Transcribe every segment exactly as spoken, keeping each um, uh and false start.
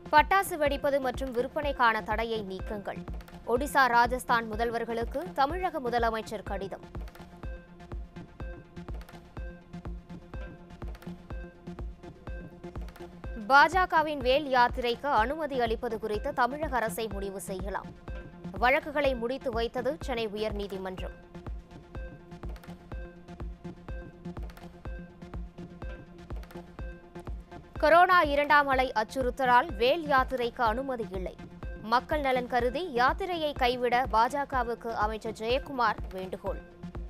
பட்டாசு வெடிப்பது மற்றும் விற்பனைக்கான தடையை நீக்குங்கள். ஒடிசா, ராஜஸ்தான் முதல்வர்களுக்கு தமிழக முதலமைச்சர் கடிதம். பாஜகவின் வேல் யாத்திரைக்கு அனுமதி அளிப்பது குறித்து தமிழக அரசை முடிவு செய்யலாம். வழக்குகளை முடித்து வைத்தது சென்னை உயர்நீதிமன்றம். கொரோனா இரண்டாம் அலை அச்சுறுத்தலால் வேல் யாத்திரைக்கு அனுமதி இல்லை. மக்கள் நலன் கருதி யாத்திரையை கைவிட பாஜகவுக்கு அமைச்சர் ஜெயக்குமார் வேண்டுகோள்.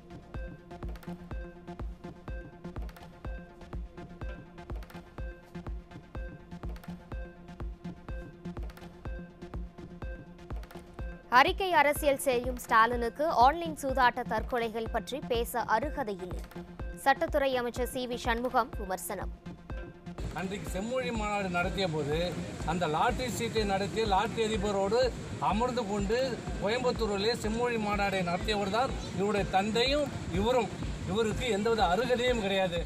அறிக்கை அரசியல் செய்யும் ஸ்டாலினுக்கு ஆன்லைன் சூதாட்ட தற்கொலைகள் பற்றி பேச அருகதை இல்லை. சட்டத்துறை அமைச்சர் சி வி சண்முகம் விமர்சனம். அன்றைக்கு செம்மொழி மாநாடு நடத்திய போது அந்த லாட்டரி சீட்டை நடத்திய லாட்டரி அதிபரோடு அமர்ந்து கொண்டு கோயம்புத்தூரிலே செம்மொழி மாநாடை நடத்தியவர் தான் இவருடைய தந்தையும் இவரும். இவருக்கு எந்தவித அருகதையும் கிடையாது.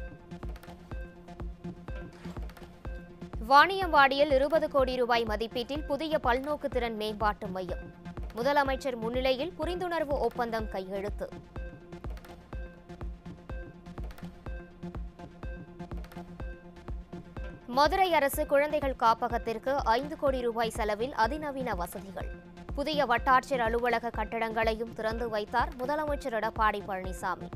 வாணியம்பாடியில் இருபது கோடி ரூபாய் மதிப்பீட்டில் புதிய பல்நோக்கு திறன் மேம்பாட்டு மையம். முதலமைச்சர் முன்னிலையில் புரிந்துணர்வு ஒப்பந்தம் கையெழுத்து. மதுரை அரசு குழந்தைகள் காப்பகத்திற்கு ஐந்து கோடி ரூபாய் செலவில் அதிநவீன வசதிகள். புதிய வட்டாட்சியர் அலுவலக கட்டடங்களையும் திறந்து வைத்தார் முதலமைச்சர் எடப்பாடி பழனிசாமி.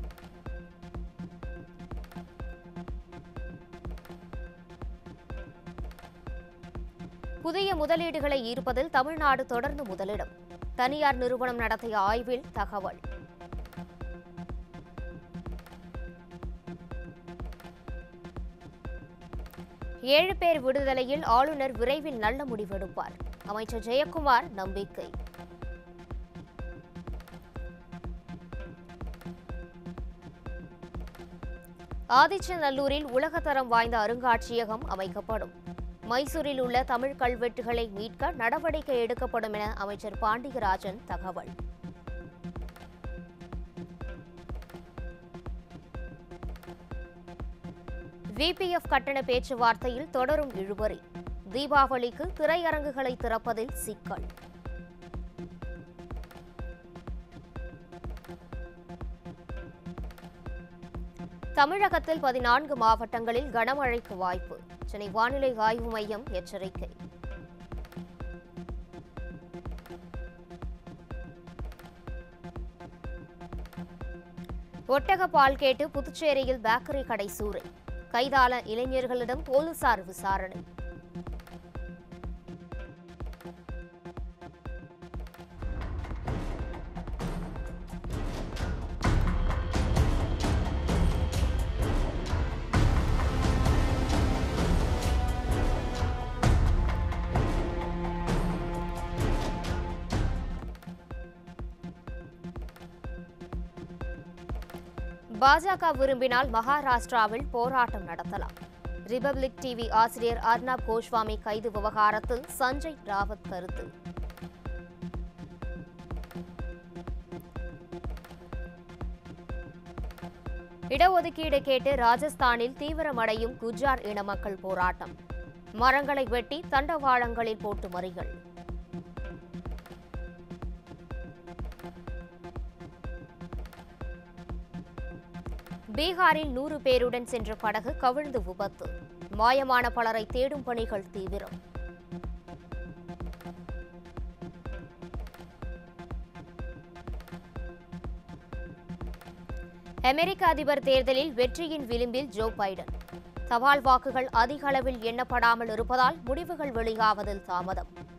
புதிய முதலீடுகளை ஈர்ப்பதில் தமிழ்நாடு தொடர்ந்து முதலிடம். தனியார் நிறுவனம் நடத்திய ஆய்வில் தகவல். ஏழு பேர் விடுதலையில் ஆளுநர் விரைவில் நல்ல முடிவெடுப்பார். அமைச்சர் ஜெயக்குமார் நம்பிக்கை. ஆதிச்சநல்லூரில் உலகத்தரம் வாய்ந்த அருங்காட்சியகம் அமைக்கப்படும். மைசூரில் உள்ள தமிழ் கல்வெட்டுகளை மீட்க நடவடிக்கை எடுக்கப்படும் என அமைச்சர் பாண்டியராஜன் தகவல். விபிஎஃப் கட்டண பேச்சுவார்த்தையில் தொடரும் இழுபறி. தீபாவளிக்கு திரையரங்குகளை திறப்பதில் சிக்கல். தமிழகத்தில் பதினான்கு மாவட்டங்களில் கனமழைக்கு வாய்ப்பு. சென்னை வானிலை ஆய்வு மையம் எச்சரிக்கை. ஒட்டக பால் கேட்டு புதுச்சேரியில் பேக்கரி கடை சூறை. கைதான இளைஞர்களிடம் போலீசார் விசாரணை. பாஜக விரும்பினால் மகாராஷ்டிராவில் போராட்டம் நடத்தலாம். ரிபப்ளிக் டிவி ஆசிரியர் அர்னாப் கோஸ்வாமி கைது விவகாரத்தில் சஞ்சய் ராவத் கருத்து. இடஒதுக்கீடு கேட்டு ராஜஸ்தானில் தீவிரமடையும் குஜார் இன மக்கள் போராட்டம். மரங்களை வெட்டி தண்டவாளங்களில் போட்டு மறியல். பீகாரில் நூறு பேருடன் சென்ற படகு கவிழ்ந்து விபத்து. மாயமான பலரை தேடும் பணிகள் தீவிரம். அமெரிக்க அதிபர் தேர்தலில் வெற்றியின் விளிம்பில் ஜோ பைடன். தபால் வாக்குகள் அதிக அளவில் எண்ணப்படாமல் இருப்பதால் முடிவுகள் வெளியாவதில் தாமதம்.